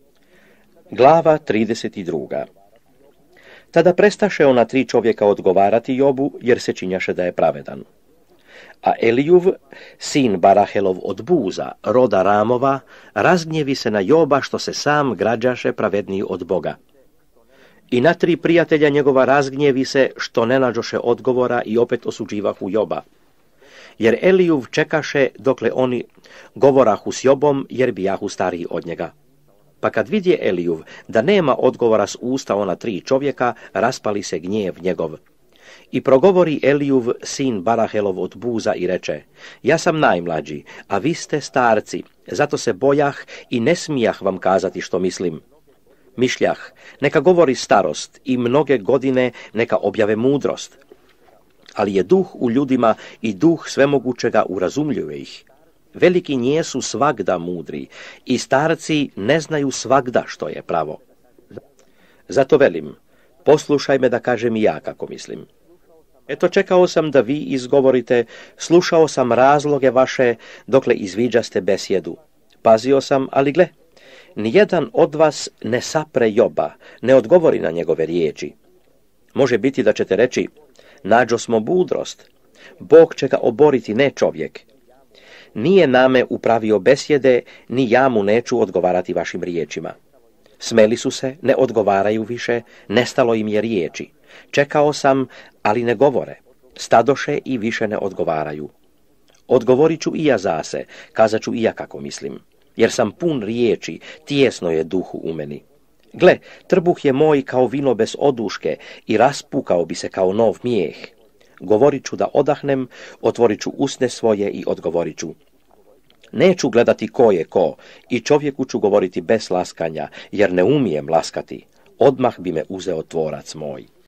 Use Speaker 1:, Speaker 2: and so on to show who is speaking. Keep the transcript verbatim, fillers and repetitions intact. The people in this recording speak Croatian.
Speaker 1: Glava trideset dva. Tada prestaše ona tri čovjeka odgovarati Jobu, jer se činjaše da je pravedan. A Elijuv, sin Barahelov od Buza, roda Ramova, razgnjevi se na Joba što se sam građaše pravedniji od Boga. I na tri prijatelja njegova razgnjevi se što ne nađoše odgovora i opet osuđivahu Joba. Jer Elijuv čekaše dokle oni govorahu s Jobom, jer bijahu stariji od njega. Pa kad vidje Elijuv da nema odgovora s usta ona tri čovjeka, raspali se gnjev njegov. I progovori Elijuv, sin Barahelov od Buza, i reče: ja sam najmlađi, a vi ste starci, zato se bojah i ne smijah vam kazati što mislim. Mišljah, neka govori starost i mnoge godine neka objave mudrost. Ali je duh u ljudima i duh svemogućega urazumljuje ih. Veliki njesu svagda mudri i starci ne znaju svagda što je pravo. Zato velim, poslušaj me da kažem i ja kako mislim. Eto, čekao sam da vi izgovorite, slušao sam razloge vaše dokle izviđaste besjedu. Pazio sam, ali gle, nijedan od vas ne sapre Joba, ne odgovori na njegove riječi. Može biti da ćete reći: nađo smo mudrost, Bog će ga oboriti, ne čovjek. Nije name upravio besjede, ni ja mu neću odgovarati vašim riječima. Smeli su se, ne odgovaraju više, nestalo im je riječi. Čekao sam, ali ne govore. Stadoše i više ne odgovaraju. Odgovorit ću i ja zase, kazat ću i ja kako mislim. Jer sam pun riječi, tijesno je duhu u meni. Gle, trbuh je moj kao vino bez oduške i raspukao bi se kao nov mijeh. Govorit ću da odahnem, otvorit ću usne svoje i odgovorit ću. Neću gledati ko je ko i čovjeku ću govoriti bez laskanja, jer ne umijem laskati. Odmah bi me uzeo tvorac moj.